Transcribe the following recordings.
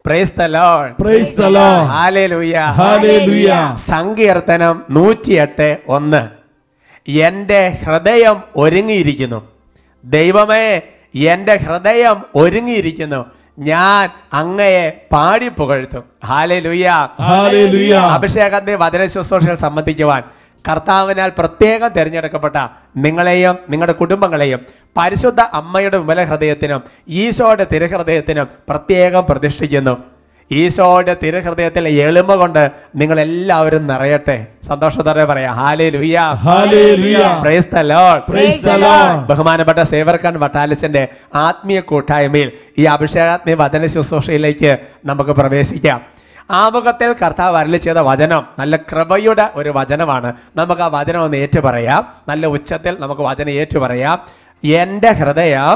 Price the Lord. Praise the Lord. Hallelujah. Hallelujah. സങ്കീർത്തനം 108:1. എൻ്റെ ഹൃദയം ഒരുങ്ങിയിരിക്കുന്നു. ദൈവമേ, എൻ്റെ ഹൃദയം ഒരുങ്ങിയിരിക്കുന്നു. ഞാൻ അങ്ങയെ പാടി പുകഴ്ത്തും. ഹല്ലേലൂയ. ഹല്ലേലൂയ. അഭിഷേകത്തെ വചന ശുശ്രൂഷകൾ സംബന്ധിക്കുവാൻ കർത്താവിനാൽ പ്രത്യേകം തിരഞ്ഞെടുക്കപ്പെട്ട നിങ്ങളെയും നിങ്ങളുടെ കുടുംബങ്ങളെയും പരിശുദ്ധ അമ്മയുടെ വിമല ഹൃദയത്തിനും ഈശോയുടെ തിരുഹൃദയത്തിനും പ്രത്യേകം പ്രതിഷ്ഠിക്കുന്നു. ഈശോയുടെ തിരുഹൃദയത്തിലെ എളിമ കൊണ്ട് നിങ്ങളെല്ലാവരും നിറയട്ടെ. സന്തോഷത്തോടെ പറയാം hallelujah. Hallelujah. Praise the Lord. Praise the Lord. ബഹുമാനപ്പെട്ട സേവർക്കാൻ വട്ടാലച്ചന്റെ ആത്മീയ കൂട്ടായ്മയിൽ ഈ അഭിഷേകാത്മീയ വചന ശുശ്രൂഷയിലേക്ക് നമുക്ക് പ്രവേശിക്കാം. ആമുഖത്തിൽ കർത്താവ് അരുളി ചെയ്ത വചനം നല്ല കൃപയുടെ ഒരു വചനമാണ്. നമുക്ക് ആ വചനം ഒന്ന് ഏറ്റുപറയാം. നല്ല ഉച്ചത്തിൽ നമുക്ക് വചനം ഏറ്റുപറയാം. എൻ്റെ ഹൃദയം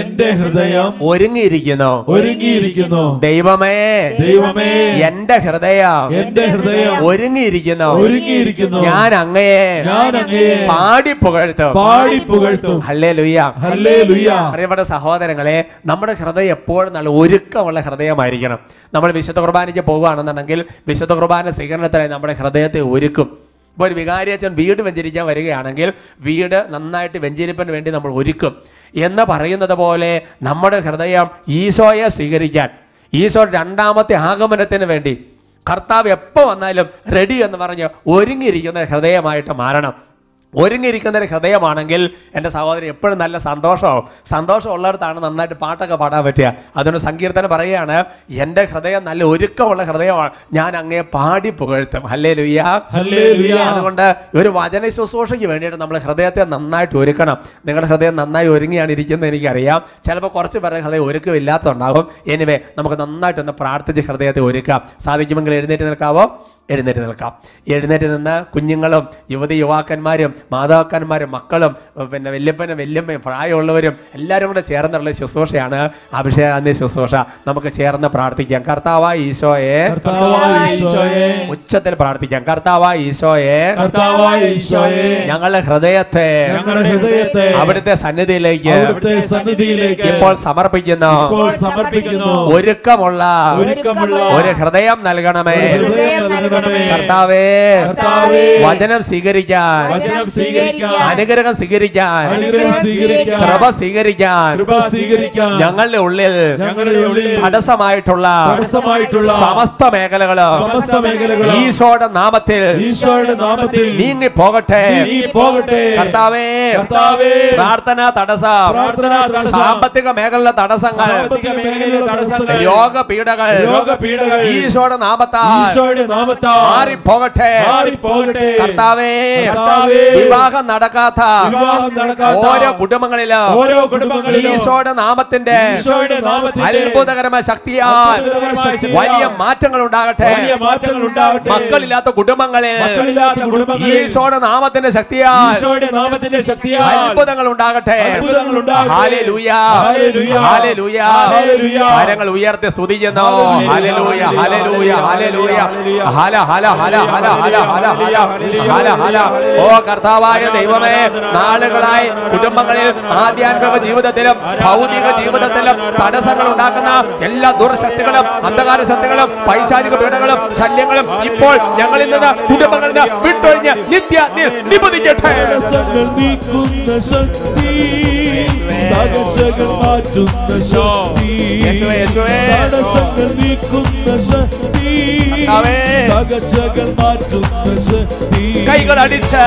ഒരുങ്ങിയിരിക്കുന്നു. ദൈവമേ, എൻ്റെ ഹൃദയം ഒരുങ്ങിയിരിക്കുന്നു. ഞാൻ അങ്ങയെ പാടി പുകഴ്ത്തും. ഹല്ലേലൂയ. പ്രിയപ്പെട്ട സഹോദരങ്ങളെ, നമ്മുടെ ഹൃദയം എപ്പോഴും നല്ല ഒരുക്കമുള്ള ഹൃദയമായിരിക്കണം. നമ്മൾ വിശുദ്ധ കുർബാനയ്ക്ക് പോകുകയാണെന്നുണ്ടെങ്കിൽ വിശുദ്ധ കുർബാന സ്വീകരണത്തിനായി നമ്മുടെ ഹൃദയത്തെ ഒരുക്കും. ഇപ്പോൾ ഒരു വികാരിയച്ഛൻ വീട് വെഞ്ചരിക്കാൻ വരികയാണെങ്കിൽ വീട് നന്നായിട്ട് വെഞ്ചരിപ്പിന് വേണ്ടി നമ്മൾ ഒരുക്കും എന്ന് പറയുന്നത് പോലെ നമ്മുടെ ഹൃദയം ഈശോയെ സ്വീകരിക്കാൻ, ഈശോയുടെ രണ്ടാമത്തെ ആഗമനത്തിന് വേണ്ടി കർത്താവ് എപ്പോൾ വന്നാലും റെഡി എന്ന് പറഞ്ഞ് ഒരുങ്ങിയിരിക്കുന്ന ഹൃദയമായിട്ട് മാറണം. ഒരുങ്ങിയിരിക്കുന്ന ഒരു ഹൃദയമാണെങ്കിൽ എൻ്റെ സഹോദരി എപ്പോഴും നല്ല സന്തോഷം ഉള്ളിടത്താണ് നന്നായിട്ട് പാട്ടൊക്കെ പാടാൻ പറ്റുക. അതുകൊണ്ട് സങ്കീർത്തനം പറയുകയാണ്, എൻ്റെ ഹൃദയം നല്ല ഒരുക്കമുള്ള ഹൃദയമാണ്, ഞാൻ അങ്ങയെ പാടി പുകഴ്ത്തും. ഹല്ലേലൂയ. അതുകൊണ്ട് ഒരു വചന ശുശ്രൂഷയ്ക്ക് വേണ്ടിയിട്ട് നമ്മൾ ഹൃദയത്തെ നന്നായിട്ട് ഒരുക്കണം. നിങ്ങളുടെ ഹൃദയം നന്നായി ഒരുങ്ങിയാണ് ഇരിക്കുന്നത് എനിക്കറിയാം. ചിലപ്പോൾ കുറച്ച് പേരുടെ ഹൃദയം ഒരുക്കമില്ലാത്തതുണ്ടാകും. എനിവേ, നമുക്ക് നന്നായിട്ടൊന്ന് പ്രാർത്ഥിച്ച് ഹൃദയത്തെ ഒരുക്കാം. സാധിക്കുമെങ്കിൽ എഴുന്നേറ്റ് നിൽക്കാവോ? എഴുന്നേറ്റ് നിന്ന് കുഞ്ഞുങ്ങളും യുവാക്കന്മാരും മാതാക്കന്മാരും മക്കളും പിന്നെ വല്യപ്പനും വല്യമ്മയും പ്രായമുള്ളവരും എല്ലാവരും കൂടെ ചേർന്നുള്ള ശുശ്രൂഷയാണ് അഭിഷേകാന്യ ശുശ്രൂഷ. നമുക്ക് ചേർന്ന് പ്രാർത്ഥിക്കാം. കർത്താവായ ഈശോയെ, ഉച്ചത്തിൽ പ്രാർത്ഥിക്കാം. കർത്താവായ ഈശോയെ, ഞങ്ങളുടെ ഹൃദയത്തെ അവിടുത്തെ സന്നിധിയിലേക്ക് ഇപ്പോൾ സമർപ്പിക്കുന്നു. ഒരുക്കമുള്ള ഒരു ഹൃദയം നൽകണമേ. കർത്താവേ, വചനം സ്വീകരിക്കാൻ, അനുഗ്രഹം സ്വീകരിക്കാൻ, കൃപ സ്വീകരിക്കാൻ ഞങ്ങളുടെ ഉള്ളിൽ തടസ്സമായിട്ടുള്ള സമസ്ത മേഖലകളും ഈശോയുടെ നാമത്തിൽ നീങ്ങി പോകട്ടെ. കർത്താവേ, പ്രാർത്ഥനാ തടസ്സം, സാമ്പത്തിക മേഖലയിലെ തടസ്സങ്ങൾ, രോഗപീഠകൾ ഈശോയുടെ നാമത്താൽ മാറിപ്പോകട്ടെ. കർത്താവേ, വിവാഹം നടക്കാത്ത ഓരോ കുടുംബങ്ങളിലും ഈശോയുടെ നാമത്തിന്റെ അത്ഭുതകരമായ ശക്തിയാൽ വലിയ മാറ്റങ്ങൾ ഉണ്ടാകട്ടെ. മക്കളില്ലാത്ത കുടുംബങ്ങളിൽ ഈശോയുടെ നാമത്തിന്റെ ശക്തിയാൽ അത്ഭുതങ്ങൾ ഉണ്ടാകട്ടെ. ഹല്ലേലൂയ. കരങ്ങൾ ഉയർത്തി സ്തുതിക്കുന്നു. Hallelujah, hallelujah, hallelujah. ഓ കർത്താവായ ദൈവമേ, നാളുകളായി കുടുംബങ്ങളിൽ ആധ്യാത്മിക ജീവിതത്തിലും ഭൗതിക ജീവിതത്തിലും തടസ്സങ്ങൾ ഉണ്ടാക്കുന്ന എല്ലാ ദുർശക്തികളും അന്ധകാര ശക്തികളും പൈശാചിക പീഡകളും ശല്യങ്ങളും ഇപ്പോൾ ഞങ്ങളിൽ നിന്ന് കുടുംബങ്ങളിൽ നിന്ന് വിട്ടൊഴിഞ്ഞ് നിത്യ നിബന്ധിക്കട്ടെ. കൈകൾ അടിച്ച്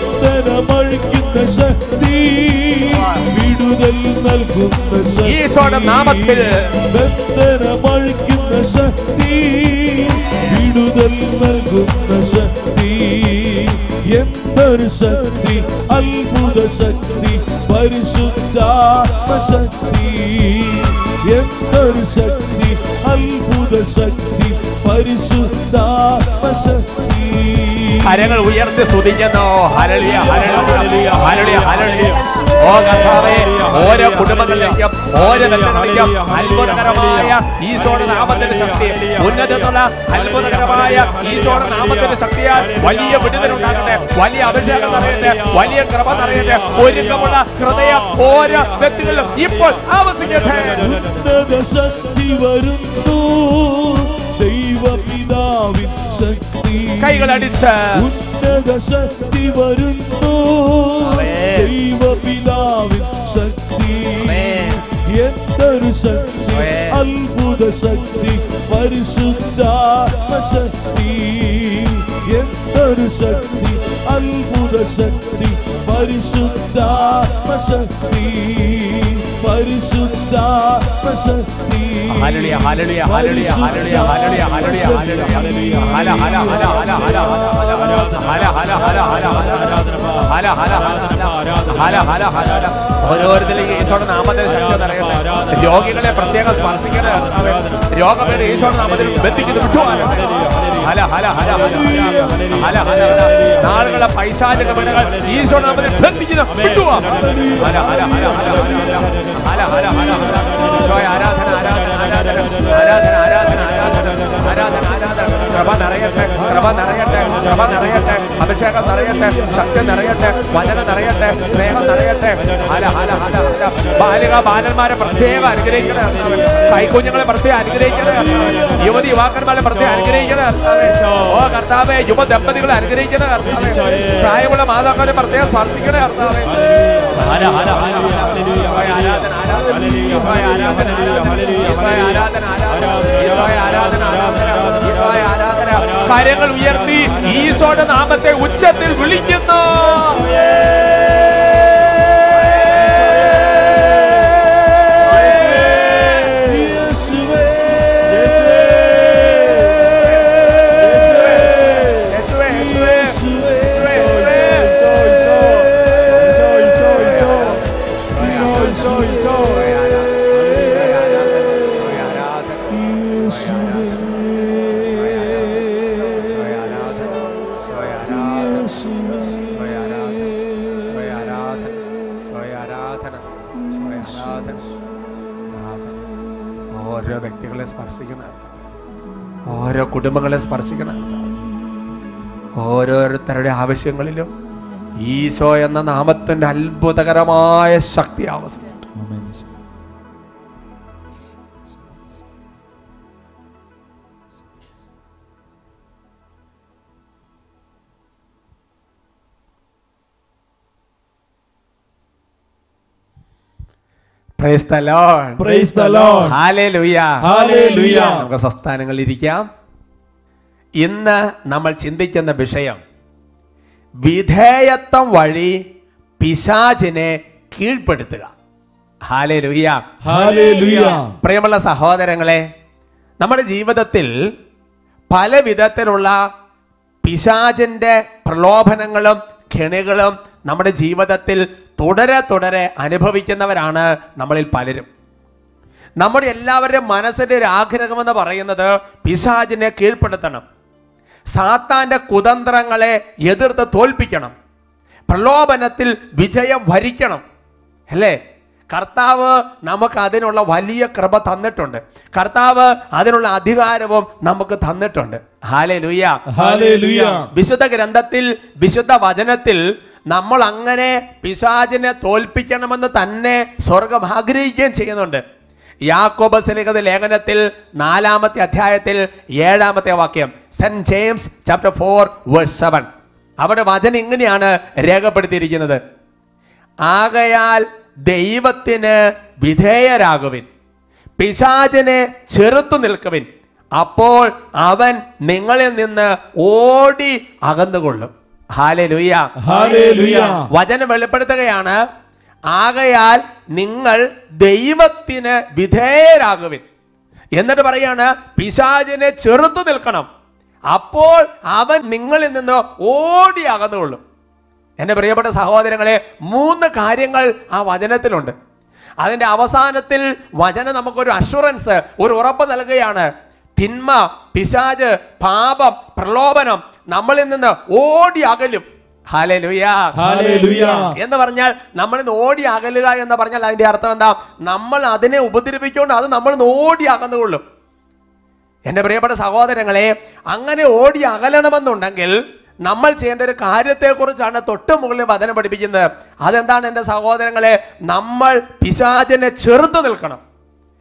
വിടുതൽ നൽകുന്ന ഈശോയുടെ നാമത്തിൽ ബന്ധനമഴിക്കുന്ന ശക്തി, വിടുതൽ നൽകുന്ന ശക്തി, എന്തൊരു ശക്തി, അത്ഭുത ശക്തി, പരിശുദ്ധാത്മ ശക്തി, എന്തൊരു ശക്തി, അത്ഭുത ശക്തി, പരിശുദ്ധാത്മ ശക്തി. കരങ്ങൾ ഉയർത്തി സ്തുതിക്കുന്നു. Hallelujah, hallelujah, hallelujah, hallelujah. ഓ കർത്താവേ, ഓരോ കുടുംബങ്ങളിലേക്കും ഓരോ വ്യക്തികളിലേക്കും അത്ഭുതകരമായ ഈശോയുടെ നാമത്തിന്റെ ശക്തി, ഉന്നതത്തിലുള്ള അത്ഭുതകരമായ ഈശോയുടെ നാമത്തിന്റെ ശക്തിയാൽ വലിയ വിടുതലുണ്ടാകട്ടെ, വലിയ അഭിഷേകം നിറയട്ടെ, വലിയ കൃപ നിറയട്ടെ. ഒരുക്കമുള്ള ഹൃദയം ഓരോ വ്യക്തികളിലും ഇപ്പോൾ ആവസിക്കട്ടെ. ശക്തി വരുന്നു ദൈവപിതാവിൻ ശക്തി കൈകളടിച്ച് ഉന്നത ശക്തി വരുന്നു ദൈവപിതാവിൻ ശക്തി എന്തൊരു ശക്തി അത്ഭുത ശക്തി പരിശുദ്ധാത്മ ശക്തി എന്തൊരു ശക്തി അത്ഭുത ശക്തി പരിശുദ്ധാത്മ ശക്തി പരിശുദ്ധാത്മ ശക്തി hallelujah hallelujah hallelujah hallelujah hallelujah hallelujah hallelujah ഹല ഹല ഹല ഹല ഹല ഹല ഹല ഹല ഹല ഹല ഹല ഹല ഓരോരുത്തരിലും ഈശോയുടെ നാമത്തിൽ ശക്തി നിറയട്ടെ. രോഗികളെ പ്രത്യേകം സ്പർശിക്കണേ. രോഗമേറെ ഈശോയുടെ നാമത്തിൽ ബന്ധിക്കുന്നു വിട്ടുപോകട്ടെ. ഹല ഹല ഹല ഹല ഹല നാളുകളെ പൈശാചിക വിനകൾ ഈശോയുടെ നാമത്തിൽ ബന്ധിക്കുന്നു വിട്ടുപോകാം. ഹല ഹല ഹല ഹല ഹല ഹല ഹല ഈശോയെ ആരാധന ആരാധന ആരാധന ആരാധന ആരാധന ആരാധന ആരാധന ആരാധന. കൃപ നിറയട്ടെ, കൃപ നിറയട്ടെ, കൃപ നിറയട്ടെ, അഭിഷേകം നിറയട്ടെ, ശക്തി നിറയട്ടെ, വചനം നിറയട്ടെ, സ്നേഹം നിറയട്ടെ. ഹല ഹല ഹല ഹല ബാലിക ബാലന്മാരെ പ്രത്യേകം അനുഗ്രഹിക്കണേ. കൈക്കുഞ്ഞുങ്ങളെ പ്രത്യേകം അനുഗ്രഹിക്കണേ. യുവതി യുവാക്കന്മാരെ പ്രത്യേകം അനുഗ്രഹിക്കണേ. ഓ കർത്താവേ, യുവ ദമ്പതികളെ അനുഗ്രഹിക്കണേ. പ്രായമുള്ള മാതാക്കളെ പ്രത്യേകം സ്പർശിക്കണേ. കർത്താവേ ഹല ഹല ഹല ആരാധന ആരാധന ഈശോയെ ആരാധന ഈശോയെ ആരാധന ഈശോയെ ആരാധന ഈശോയെ ആരാധന. കരങ്ങൾ ഉയർത്തി ഈശോയുടെ നാമത്തെ ഉച്ചത്തിൽ വിളിക്കുന്നു. ഓരോ വ്യക്തികളെ സ്പർശിക്കണം, ഓരോ കുടുംബങ്ങളെ സ്പർശിക്കണം. ഓരോരുത്തരുടെ ആവശ്യങ്ങളിലും ഈശോ എന്ന നാമത്തിന്റെ അത്ഭുതകരമായ ശക്തി ആവസിച്ചു. Praise the Lord. Praise the Lord. Hallelujah. Hallelujah. നമുക്ക് സ്വസ്ഥാനങ്ങളിൽ ഇരിക്കാം. ഇന്ന് നമ്മൾ ചിന്തിക്കുന്ന വിഷയം വിധേയത്വം വഴി പിശാചിനെ കീഴ്പ്പെടുത്തുക. ഹല്ലേലൂയ. ഹല്ലേലൂയ. പ്രിയമുള്ള സഹോദരങ്ങളെ, നമ്മുടെ ജീവിതത്തിൽ പല വിധത്തിലുള്ള പിശാചിന്റെ പ്രലോഭനങ്ങളും കെണികളും നമ്മുടെ ജീവിതത്തിൽ തുടരെ അനുഭവിക്കുന്നവരാണ് നമ്മളിൽ പലരും. നമ്മുടെ എല്ലാവരുടെയും മനസ്സിന്റെ ഒരു ആഗ്രഹമെന്ന് പറയുന്നത് പിശാചിനെ കീഴ്പ്പെടുത്തണം, സാത്താന്റെ കുതന്ത്രങ്ങളെ എതിർത്ത് തോൽപ്പിക്കണം, പ്രലോഭനത്തിൽ വിജയം വരിക്കണം. അല്ലേ? കർത്താവ് നമുക്ക് അതിനുള്ള വലിയ കൃപ തന്നിട്ടുണ്ട്. കർത്താവ് അതിനുള്ള അധികാരവും നമുക്ക് തന്നിട്ടുണ്ട്. ഹല്ലേലൂയ. ഹല്ലേലൂയ. വിശുദ്ധ ഗ്രന്ഥത്തിൽ, വിശുദ്ധ വചനത്തിൽ നമ്മൾ അങ്ങനെ പിശാചിനെ തോൽപ്പിക്കണമെന്ന് തന്നെ സ്വർഗം ആഗ്രഹിക്കുകയും ചെയ്യുന്നുണ്ട്. യാക്കോബ് സ്ലീഹയുടെ ലേഖനത്തിൽ 4-ാമത്തെ അധ്യായത്തിൽ 7-ാമത്തെ വാക്യം, സെന്റ് ജെയിംസ് ചാപ്റ്റർ 4:7, അവിടെ വചനം ഇങ്ങനെയാണ് രേഖപ്പെടുത്തിയിരിക്കുന്നത്: ആകയാൽ ദൈവത്തിന് വിധേയരാകുവിൻ, പിശാചിനെ ചെറുത്തു നിൽക്കുവിൻ, അപ്പോൾ അവൻ നിങ്ങളിൽ നിന്ന് ഓടി അകന്നുകൊള്ളും. ഹല്ലേലൂയ. ഹല്ലേലൂയ. വചനം വെളിപ്പെടുത്തുകയാണ്, ആകയാൽ നിങ്ങൾ ദൈവത്തിന് വിധേയരാകുവിൻ. എന്നിട്ട് പറയാണ്, പിശാചിനെ ചെറുത്തു നിൽക്കണം, അപ്പോൾ അവൻ നിങ്ങളിൽ നിന്ന് ഓടി അകന്നുകൊള്ളും. എൻ്റെ പ്രിയപ്പെട്ട സഹോദരങ്ങളെ, 3 കാര്യങ്ങൾ ആ വചനത്തിലുണ്ട്. അതിൻ്റെ അവസാനത്തിൽ വചനം നമുക്കൊരു അഷുറൻസ്, ഒരു ഉറപ്പ് നൽകുകയാണ്. തിന്മ, പിശാച്, പാപം, പ്രലോഭനം നമ്മളിൽ നിന്ന് ഓടി അകലും. ഹല്ലേലൂയ. ഹല്ലേലൂയ. എന്ന് പറഞ്ഞാൽ നമ്മളിൽ നിന്ന് ഓടി അകലുക എന്ന് പറഞ്ഞാൽ അതിന്റെ അർത്ഥം എന്താ? നമ്മൾ അതിനെ ഉപദ്രവിച്ചുകൊണ്ട് അത് നമ്മൾ ഓടി അകന്നുകൊള്ളും. എൻ്റെ പ്രിയപ്പെട്ട സഹോദരങ്ങളെ, അങ്ങനെ ഓടി അകലണമെന്നുണ്ടെങ്കിൽ നമ്മൾ ചെയ്യേണ്ട ഒരു കാര്യത്തെക്കുറിച്ചാണ് തൊട്ട് മുകളിൽ വചനം പഠിപ്പിക്കുന്നത്. അതെന്താണ് എൻ്റെ സഹോദരങ്ങളെ? നമ്മൾ പിശാചിനെ ചെറുത്തു നിൽക്കണം.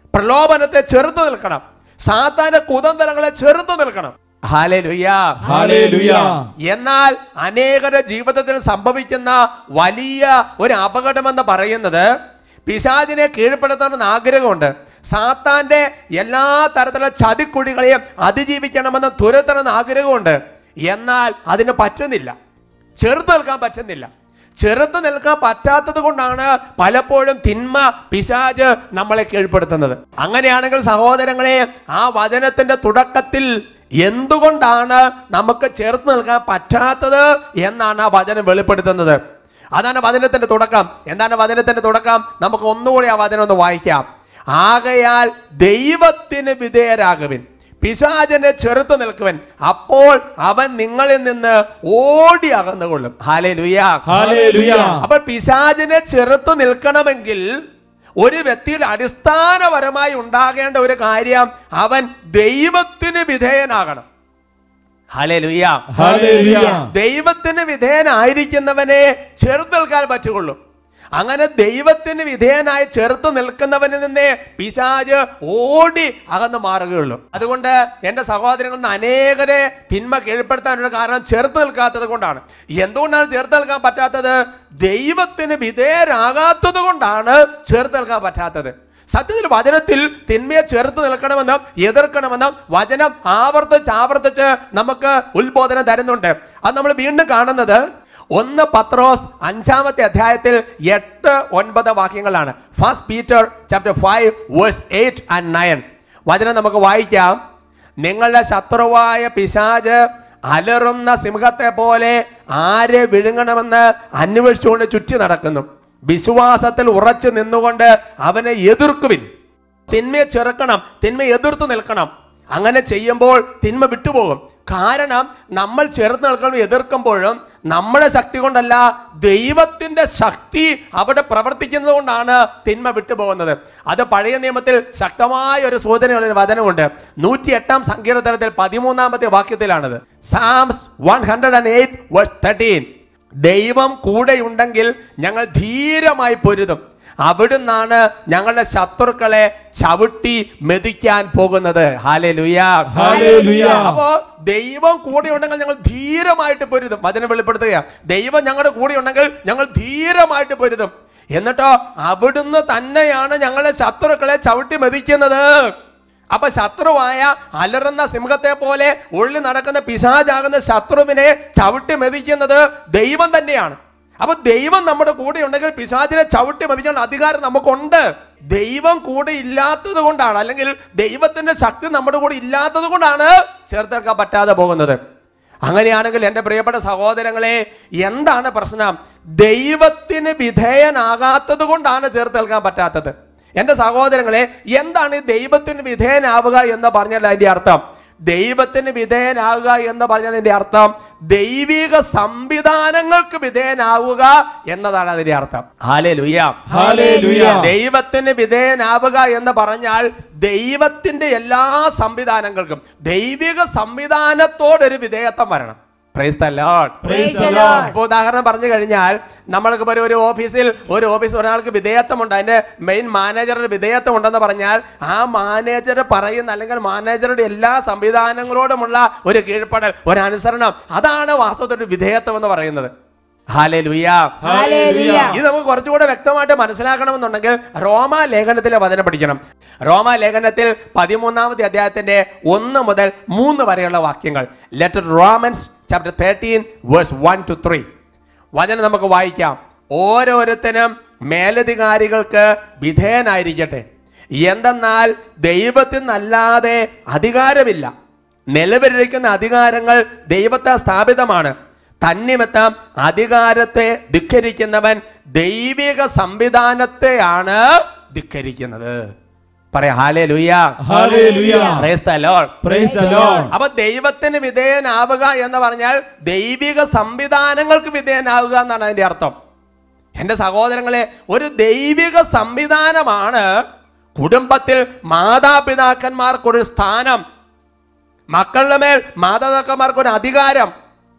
പ്രലോഭനത്തെ ചെറുത്തു നിൽക്കണം. സാത്താന്റെ കുതന്ത്രങ്ങളെ ചെറുത്തു നിൽക്കണം. Hallelujah, hallelujah. എന്നാൽ അനേകരുടെ ജീവിതത്തിൽ സംഭവിക്കുന്ന വലിയ ഒരു അപകടമെന്ന് പറയുന്നത് പിശാചിനെ കീഴ്പ്പെടുത്തണമെന്ന് ആഗ്രഹമുണ്ട്. സാത്താന്റെ എല്ലാ തരത്തിലുള്ള ചതിക്കുഴികളെയും അതിജീവിക്കണമെന്ന് തുരത്തണമെന്ന് ആഗ്രഹമുണ്ട്. എന്നാൽ അതിന് പറ്റുന്നില്ല, ചെറുത്ത് നിൽക്കാൻ പറ്റുന്നില്ല. ചെറുത്ത് നിൽക്കാൻ പറ്റാത്തത് കൊണ്ടാണ് പലപ്പോഴും തിന്മ, പിശാച് നമ്മളെ കീഴ്പ്പെടുത്തുന്നത്. അങ്ങനെയാണെങ്കിൽ സഹോദരങ്ങളെ, ആ വചനത്തിന്റെ തുടക്കത്തിൽ എന്തുകൊണ്ടാണ് നമുക്ക് ചേർത്ത് നിൽക്കാൻ പറ്റാത്തത് എന്നാണ് ആ വചനം വെളിപ്പെടുത്തുന്നത്. അതാണ് വചനത്തിന്റെ തുടക്കം. എന്താണ് വചനത്തിന്റെ തുടക്കം? നമുക്ക് ഒന്നുകൂടി ആ വചനം ഒന്ന് വായിക്കാം. ആകയാൽ ദൈവത്തിന് വിധേയരാകുവിൻ, പിശാചനെ ചെറുത്തു നിൽക്കുവൻ, അപ്പോൾ അവൻ നിങ്ങളിൽ നിന്ന് ഓടി അകന്നുകൊള്ളും. Hallelujah, hallelujah. അപ്പോൾ പിശാചനെ ചെറുത്തു നിൽക്കണമെങ്കിൽ ഒരു വ്യക്തിയുടെ അടിസ്ഥാനപരമായി ഉണ്ടാകേണ്ട ഒരു കാര്യം, അവൻ ദൈവത്തിന് വിധേയനാകണം. Hallelujah, hallelujah. ദൈവത്തിന് വിധേയനായിരിക്കുന്നവനെ ചെറുത്ത് നിൽക്കാൻ പറ്റുള്ളൂ. അങ്ങനെ ദൈവത്തിന് വിധേയനായി ചെറുത്ത് നിൽക്കുന്നവനിൽ നിന്ന് പിശാച് ഓടി അകന്ന് മാറുകയുള്ളൂ. അതുകൊണ്ട് എൻ്റെ സഹോദരങ്ങളിൽ നിന്ന് അനേകരെ തിന്മ കീഴ്പ്പെടുത്താനുള്ള കാരണം ചെറുത്ത് നിൽക്കാത്തത് കൊണ്ടാണ്. എന്തുകൊണ്ടാണ് ചെറുത്ത് നിൽക്കാൻ പറ്റാത്തത്? ദൈവത്തിന് വിധേയരാകാത്തത് കൊണ്ടാണ് ചെറുത്ത് നിൽക്കാൻ പറ്റാത്തത്. സത്യത്തിൽ വചനത്തിൽ തിന്മയെ ചെറുത്ത് നിൽക്കണമെന്നും എതിർക്കണമെന്നും വചനം ആവർത്തിച്ച് നമുക്ക് ഉത്ബോധനം തരുന്നുണ്ട്. അത് നമ്മൾ വീണ്ടും കാണുന്നത് 1 പത്രോസ് 5-ാമത്തെ അധ്യായത്തിൽ 8-9 വാക്യങ്ങളാണ്. First Peter chapter 5 verse 8 and 9 വചനം നമുക്ക് വായിക്കാം. നിങ്ങളുടെ ശത്രുവായ പിശാച് അലറുന്ന സിംഹത്തെ പോലെ ആരെ വിഴുങ്ങണമെന്ന് അന്വേഷിച്ചുകൊണ്ട് ചുറ്റി നടക്കുന്നു. വിശ്വാസത്തിൽ ഉറച്ചു നിന്നുകൊണ്ട് അവനെ എതിർക്കുവിൻ. തിന്മയെ ചെറുക്കണം, തിന്മയെ എതിർത്ത് നിൽക്കണം. അങ്ങനെ ചെയ്യുമ്പോൾ തിന്മ വിട്ടുപോകും. കാരണം നമ്മൾ ചെറുത്ത് നിൽക്കണം, എതിർക്കുമ്പോഴും നമ്മുടെ ശക്തി കൊണ്ടല്ല, ദൈവത്തിന്റെ ശക്തി അവിടെ പ്രവർത്തിക്കുന്നത് കൊണ്ടാണ് തിന്മ വിട്ടുപോകുന്നത്. അത് പഴയ നിയമത്തിൽ ശക്തമായ ഒരു സൂചനയുള്ള ഒരു വചനമുണ്ട്. 108-ാം സങ്കീർത്തനത്തിൽ 13-ാമത്തെ വാക്യത്തിലാണത്. സാംസ് 108 വേഴ്സ് 13 ദൈവം കൂടെയുണ്ടെങ്കിൽ ഞങ്ങൾ ധീരമായി പൊരുതും, അവിടുന്നാണ് ഞങ്ങളുടെ ശത്രുക്കളെ ചവിട്ടി മെതിക്കാൻ പോകുന്നത്. Hallelujah, hallelujah. അപ്പോ ദൈവം കൂടെ ഉണ്ടെങ്കിൽ ഞങ്ങൾ ധീരമായിട്ട് പൊരുതും. വചനം വെളിപ്പെടുത്തുക, ദൈവം ഞങ്ങളുടെ കൂടെ ഉണ്ടെങ്കിൽ ഞങ്ങൾ ധീരമായിട്ട് പൊരുതും. എന്നിട്ടോ അവിടുന്ന് തന്നെയാണ് ഞങ്ങളുടെ ശത്രുക്കളെ ചവിട്ടി മെതിക്കുന്നത്. അപ്പൊ ശത്രുവായ അലറുന്ന സിംഹത്തെ പോലെ ഉള്ളിൽ നടക്കുന്ന പിശാചാകുന്ന ശത്രുവിനെ ചവിട്ടി മെതിക്കുന്നത് ദൈവം തന്നെയാണ്. അപ്പൊ ദൈവം നമ്മുടെ കൂടെ ഉണ്ടെങ്കിൽ പിശാചിനെ ചവിട്ടി മതിക്കാനുള്ള അധികാരം നമുക്കുണ്ട്. ദൈവം കൂടെ ഇല്ലാത്തത് കൊണ്ടാണ്, അല്ലെങ്കിൽ ദൈവത്തിന്റെ ശക്തി നമ്മുടെ കൂടെ ഇല്ലാത്തത് കൊണ്ടാണ് ചേർത്തെടുക്കാൻ പറ്റാതെ പോകുന്നത്. അങ്ങനെയാണെങ്കിൽ എൻ്റെ പ്രിയപ്പെട്ട സഹോദരങ്ങളെ, എന്താണ് പ്രശ്നം? ദൈവത്തിന് വിധേയനാകാത്തത് കൊണ്ടാണ് ചേർത്തെടുക്കാൻ പറ്റാത്തത്. എൻ്റെ സഹോദരങ്ങളെ, എന്താണ് ഈ ദൈവത്തിന് വിധേയനാവുക എന്ന് പറഞ്ഞാൽ അതിൻ്റെ അർത്ഥം? ദൈവത്തിന് വിധേയനാവുക എന്ന് പറഞ്ഞാൽ അതിന്റെ അർത്ഥം ദൈവിക സംവിധാനങ്ങൾക്ക് വിധേയനാവുക എന്നതാണ് അതിന്റെ അർത്ഥം. Hallelujah, hallelujah. ദൈവത്തിന് വിധേയനാവുക എന്ന് പറഞ്ഞാൽ ദൈവത്തിന്റെ എല്ലാ സംവിധാനങ്ങൾക്കും ദൈവിക സംവിധാനത്തോടൊരു വിധേയത്വം വരണം. Praise the Lord. ഇപ്പോൾ ഉദാഹരണം പറഞ്ഞു കഴിഞ്ഞാൽ, നമ്മൾക്ക് ഒരു ഓഫീസിൽ ഒരാൾക്ക് വിധേയത്വമുണ്ട്, അതിന്റെ മെയിൻ മാനേജറുടെ വിധേയത്വം ഉണ്ടെന്ന് പറഞ്ഞാൽ ആ മാനേജർ പറയുന്ന അല്ലെങ്കിൽ മാനേജറുടെ എല്ലാ സംവിധാനങ്ങളോടുമുള്ള ഒരു കീഴ്പ്പെടൽ, ഒരു അനുസരണം, അതാണ് വാസ്തവത്തിൽ വിധേയത്വം എന്ന് പറയുന്നത്. Hallelujah, hallelujah. ഇത് നമുക്ക് കുറച്ചുകൂടെ വ്യക്തമായിട്ട് മനസ്സിലാക്കണമെന്നുണ്ടെങ്കിൽ റോമാ ലേഖനത്തിലെ വചനം പഠിക്കണം. റോമാ ലേഖനത്തിൽ 13-ാമത്തെ അധ്യായത്തിന്റെ 1 മുതൽ 3 വരെയുള്ള വാക്യങ്ങൾ. Letter Romans chapter 13 verse 1 to 3 വചനം നമുക്ക് വായിക്കാം. ഓരോരുത്തരും മേലധികാരികൾക്ക് വിധേയനായിരിക്കട്ടെ, എന്തെന്നാൽ ദൈവത്തിൽ നിന്നല്ലാതെ അധികാരമില്ല. നിലവിലിരിക്കുന്ന അധികാരങ്ങൾ ദൈവത്താൽ സ്ഥാപിതമാണ്. തന്നിമിത്തം അധികാരത്തെ ധിക്കരിക്കുന്നവൻ ദൈവിക സംവിധാനത്തെയാണ് ധിക്കരിക്കുന്നത്. പറയാം hallelujah, hallelujah. Praise the Lord, praise the Lord. അപ്പൊ ദൈവത്തിന് വിധേയനാവുക എന്ന് പറഞ്ഞാൽ ദൈവിക സംവിധാനങ്ങൾക്ക് വിധേയനാവുക എന്നാണ് അതിന്റെ അർത്ഥം. എൻ്റെ സഹോദരങ്ങളെ, ഒരു ദൈവിക സംവിധാനമാണ് കുടുംബത്തിൽ മാതാപിതാക്കന്മാർക്കൊരു സ്ഥാനം, മക്കളുടെ മേൽ മാതാപിതാക്കന്മാർക്കൊരു അധികാരം.